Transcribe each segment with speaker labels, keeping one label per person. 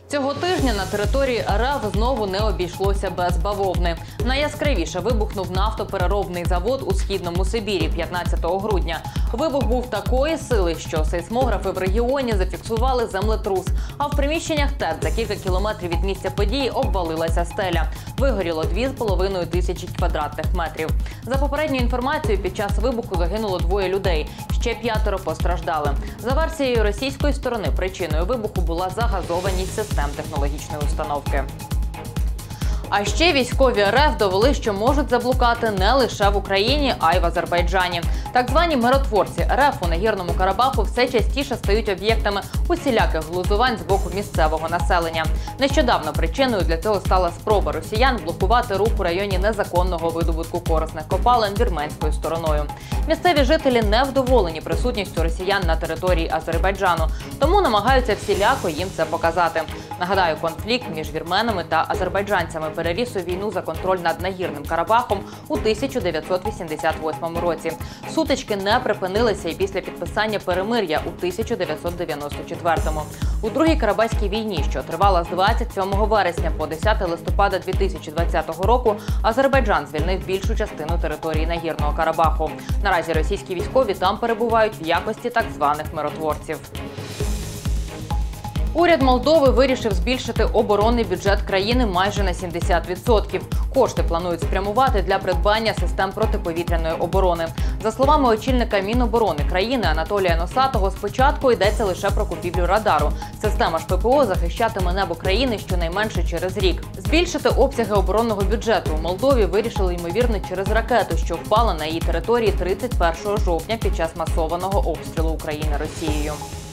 Speaker 1: Цього тижня на території РФ знову не обійшлося без бавовни. Найяскравіше вибухнув нафтопереробний завод у Східному Сибірі 15 грудня. Вибух був такої сили, що сейсмографи в регіоні зафіксували землетрус. А в приміщеннях ТЕЦ за кілька кілометрів від місця події обвалилася стеля. Вигоріло 2,5 тисячі квадратних метрів. За попередньою інформацією, під час вибуху загинуло 2 людей. Ще 5 постраждали. За версією російської сторони, причиною вибуху була загазованість систем технологічної установки. А ще військові РФ довели, що можуть заблукати не лише в Україні, а й в Азербайджані. Так звані миротворці РФ у Нагірному Карабаху все частіше стають об'єктами усіляких глузувань з боку місцевого населення. Нещодавно причиною для цього стала спроба росіян блокувати рух у районі незаконного видобутку корисних копалин вірменською стороною. Місцеві жителі не вдоволені присутністю росіян на території Азербайджану, тому намагаються всіляко їм це показати. Нагадаю, конфлікт між вірменами та азербайджанцями переріс у війну за контроль над Нагірним Карабахом у 1988 році. Сутички не припинилися і після підписання перемир'я у 1994-му. У Другій Карабахській війні, що тривала з 27 вересня по 10 листопада 2020 року, Азербайджан звільнив більшу частину території Нагірного Карабаху. Наразі російські військові там перебувають в якості так званих миротворців. Уряд Молдови вирішив збільшити оборонний бюджет країни майже на 70%. Кошти планують спрямувати для придбання систем протиповітряної оборони. За словами очільника Міноборони країни Анатолія Носатого, спочатку йдеться лише про купівлю радару. Система ж ППО захищатиме небо країни щонайменше через рік. Збільшити обсяги оборонного бюджету у Молдові вирішили, ймовірно, через ракету, що впала на її території 31 жовтня під час масованого обстрілу України Росією.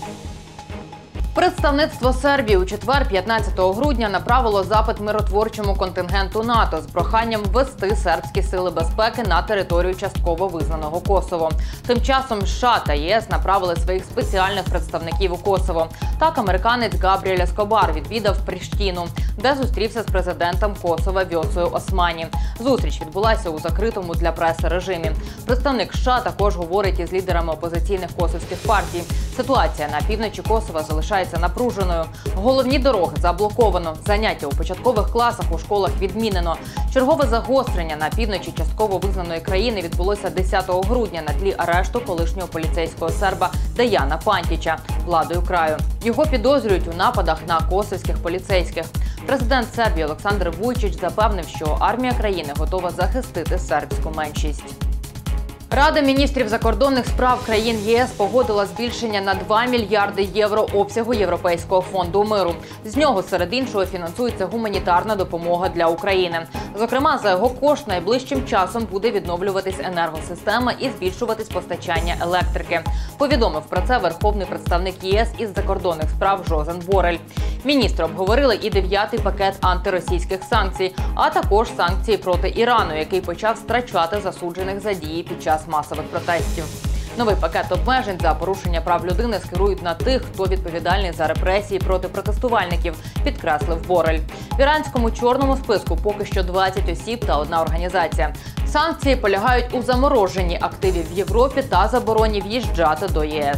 Speaker 1: Представництво Сербії у четвер, 15 грудня, направило запит миротворчому контингенту НАТО з проханням ввести сербські сили безпеки на територію частково визнаного Косово. Тим часом США та ЄС направили своїх спеціальних представників у Косово. Так, американець Габріель Ескобар відвідав Пріштіну, де зустрівся з президентом Косова Вьоцею Османі. Зустріч відбулася у закритому для преси режимі. Представник США також говорить із лідерами опозиційних косовських партій. Ситуація на півночі Косова залишається напруженою. Головні дороги заблоковано. Заняття у початкових класах у школах відмінено. Чергове загострення на півночі частково визнаної країни відбулося 10 грудня на тлі арешту колишнього поліцейського серба Деяна Пантіча владою краю. Його підозрюють у нападах на косовських поліцейських. Президент Сербії Олександр Вуйчич запевнив, що армія країни готова захистити сербську меншість. Рада міністрів закордонних справ країн ЄС погодила збільшення на 2 мільярди євро обсягу Європейського фонду миру. З нього, серед іншого, фінансується гуманітарна допомога для України. Зокрема, за його кошт найближчим часом буде відновлюватись енергосистема і збільшуватись постачання електрики. Повідомив про це верховний представник ЄС із закордонних справ Жозен Борель. Міністри обговорили і 9-й пакет антиросійських санкцій, а також санкції проти Ірану, який почав страчати засуджених за дії під час масових протестів. Новий пакет обмежень за порушення прав людини скерують на тих, хто відповідальний за репресії проти протестувальників, підкреслив Борель. В іранському чорному списку поки що 20 осіб та 1 організація. Санкції полягають у замороженні активів в Європі та забороні в'їжджати до ЄС.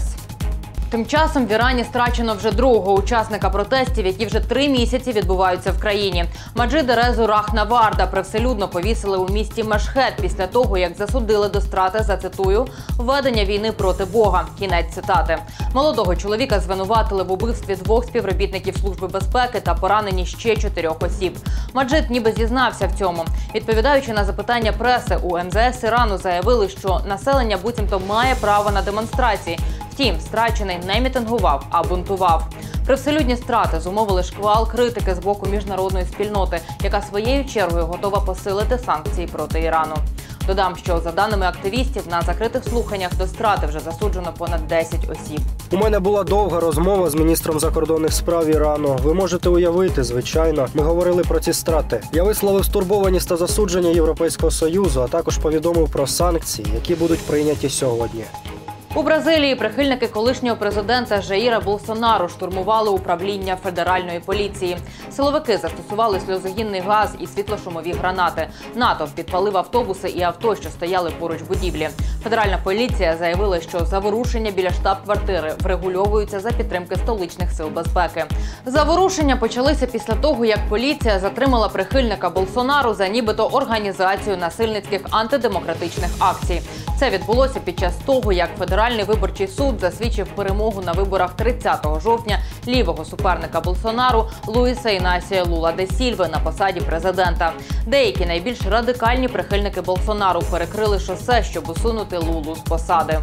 Speaker 1: Тим часом в Ірані страчено вже другого учасника протестів, які вже 3 місяці відбуваються в країні. Маджида Резу Рахнаварда привселюдно повісили у місті Мешхед після того, як засудили до страти за, цитую, «введення війни проти Бога». Кінець цитати. Молодого чоловіка звинуватили в убивстві 2 співробітників Служби безпеки та пораненні ще 4 осіб. Маджид ніби зізнався в цьому. Відповідаючи на запитання преси, у МЗС Ірану заявили, що населення буцімто має право на демонстрації. Втім, страчений не мітингував, а бунтував. Привселюдні страти зумовили шквал критики з боку міжнародної спільноти, яка своєю чергою готова посилити санкції проти Ірану. Додам, що за даними активістів, на закритих слуханнях до страти вже засуджено понад 10 осіб.
Speaker 2: У мене була довга розмова з міністром закордонних справ Ірану. Ви можете уявити, звичайно, ми говорили про ці страти. Я висловив стурбованість та засудження Європейського Союзу, а також повідомив про санкції, які будуть прийняті сьогодні.
Speaker 1: У Бразилії прихильники колишнього президента Жаїра Болсонару штурмували управління федеральної поліції. Силовики застосували сльозогінний газ і світлошумові гранати. натовп підпалив автобуси і авто, що стояли поруч будівлі. Федеральна поліція заявила, що заворушення біля штаб-квартири врегульовуються за підтримки столичних сил безпеки. Заворушення почалися після того, як поліція затримала прихильника Болсонару за нібито організацію насильницьких антидемократичних акцій. Це відбулося під час того, як Федеральний виборчий суд засвідчив перемогу на виборах 30 жовтня лівого суперника Болсонару Луїса Інасія Лула де Сільви на посаді президента. Деякі найбільш радикальні прихильники Болсонару перекрили шосе, щоб усунути Лулу з посади.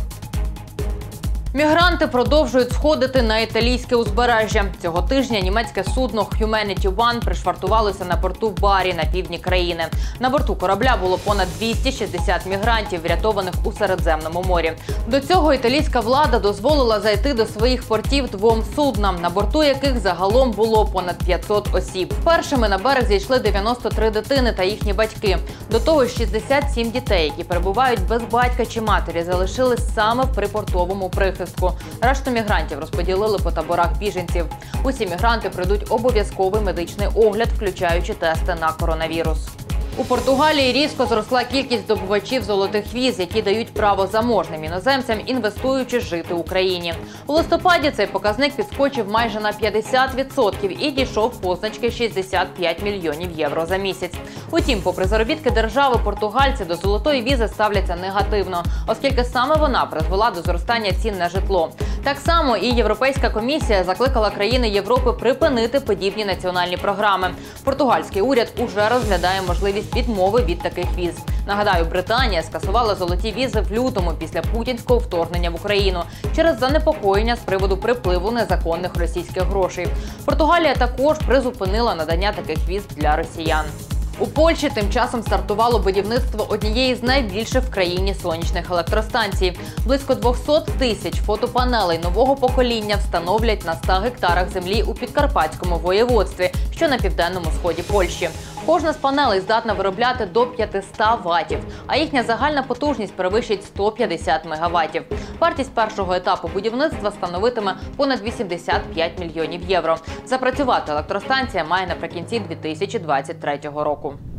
Speaker 1: Мігранти продовжують сходити на італійське узбережжя. Цього тижня німецьке судно Humanity One пришвартувалося на порту Барі на півдні країни. На борту корабля було понад 260 мігрантів, врятованих у Середземному морі. До цього італійська влада дозволила зайти до своїх портів 2 суднам, на борту яких загалом було понад 500 осіб. Першими на берег зійшли 93 дитини та їхні батьки. До того 67 дітей, які перебувають без батька чи матері, залишились саме в припортовому прихистку. Решту мігрантів розподілили по таборах біженців. Усі мігранти пройдуть обов'язковий медичний огляд, включаючи тести на коронавірус. У Португалії різко зросла кількість здобувачів золотих віз, які дають право заможним іноземцям, інвестуючи жити в Україні. У листопаді цей показник підскочив майже на 50% і дійшов позначки 65 мільйонів євро за місяць. Утім, попри заробітки держави, португальці до золотої візи ставляться негативно, оскільки саме вона призвела до зростання цін на житло. Так само і Європейська комісія закликала країни Європи припинити подібні національні програми. Португальський уряд уже розглядає можливість відмови від таких віз. Нагадаю, Британія скасувала золоті візи в лютому після путінського вторгнення в Україну через занепокоєння з приводу припливу незаконних російських грошей. Португалія також призупинила надання таких віз для росіян. У Польщі тим часом стартувало будівництво однієї з найбільших в країні сонячних електростанцій. Близько 200 тисяч фотопанелей нового покоління встановлять на 100 гектарах землі у Підкарпатському воєводстві, що на південному сході Польщі. Кожна з панелей здатна виробляти до 500 ватів, а їхня загальна потужність перевищить 150 мегаватів. Вартість першого етапу будівництва становитиме понад 85 мільйонів євро. Запрацювати електростанція має наприкінці 2023 року.